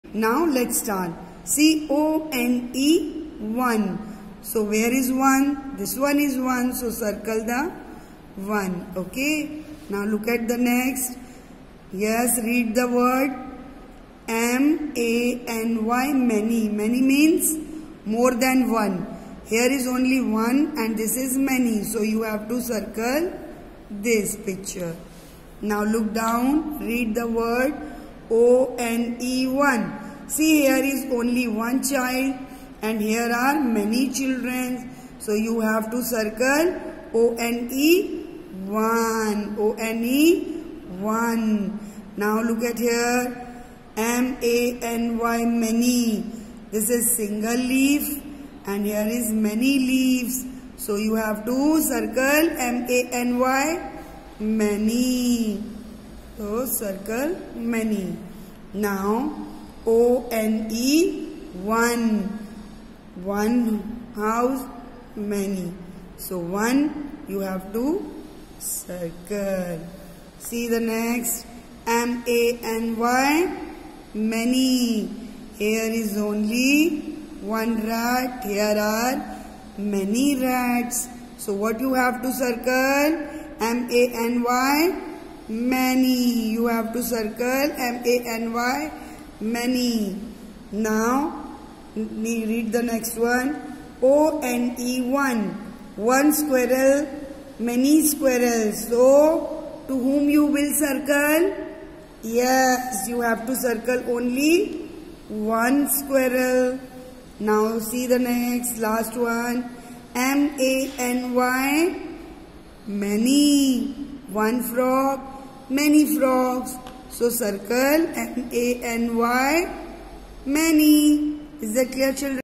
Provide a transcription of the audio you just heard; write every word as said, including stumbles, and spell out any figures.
Now let's start. C O N E, one. So where is one? This one is one. So circle the one. Okay. Now look at the next. Yes, read the word M A N Y, many. Many means more than one. Here is only one and this is many. So you have to circle this picture. Now look down. Read the word O N E, one. See, here is only one child and here are many children. So you have to circle O N E, one. O N E, one. Now look at here. M A N Y, many. This is single leaf and here is many leaves. So you have to circle M A N Y, many. So circle many. Now O N E, one. One house, many. So one you have to circle. See the next. M A N Y, many. Here is only one rat. Here are many rats. So what you have to circle? M A N Y, many. You have to circle M A N Y, many. Now read the next one. O N E, one. One squirrel, many squirrels. So to whom you will circle? Yes, you have to circle only one squirrel. Now see the next, last one. M A N Y, many. One frog, many frogs. So circle M A N Y, many. Is that clear, children?